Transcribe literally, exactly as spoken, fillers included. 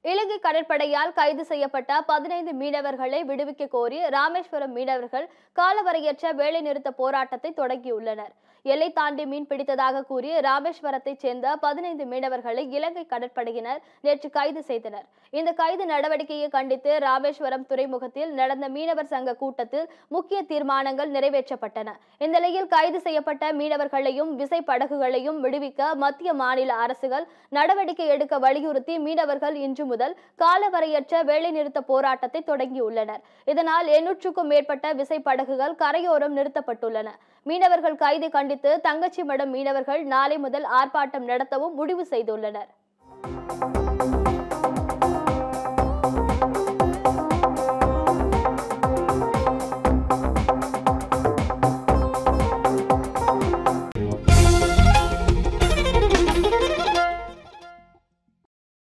இலங்கை கடற்படையால் கைது செய்யப்பட்ட பதினைந்து மீனவர்களை விடுவிக்க கோரி ராமேஸ்வரம் மீனவர்கள் காலவரையற்ற வேலைநிறுத்த போராட்டத்தை தொடங்கியுள்ளனர். எல்லை தாண்டி மீன் பிடித்ததாக கூறி ராமேஸ்வரத்தைச் சேர்ந்த பதினைந்து மீனவர்களை இலங்கை கடற்படையினர் நேற்று கைது செய்தனர். இந்த கைது நடவடிக்கையை கண்டித்து ராமேஸ்வரம் துறைமுகத்தில் நடந்த மீனவர் சங்க கூட்டத்தில் முக்கிய தீர்மானங்கள் நிறைவேற்றப்பட்டன. இந்த நிலையில் கைது செய்யப்பட்ட மீனவர்களையும் விசை படகுகளையும் விடுவிக்க மத்திய மாநில அரசுகள் நடவடிக்கை எடுக்க வலியுறுத்தி மீனவர்கள் இன்று முதல் காலவரையற்ற வேலைநிறுத்த போராட்டத்தை தொடங்கியுள்ளனர். இதனால் எண்ணூற்றுக்கும் மேற்பட்ட விசைப்படகுகள் கரையோரம் நிறுத்தப்பட்டுள்ளன. மீனவர்கள் கைது கண்டித்து தங்கச்சிமடம் மீனவர்கள் நாளை முதல் ஆர்ப்பாட்டம் நடத்தவும் முடிவு செய்துள்ளனர்.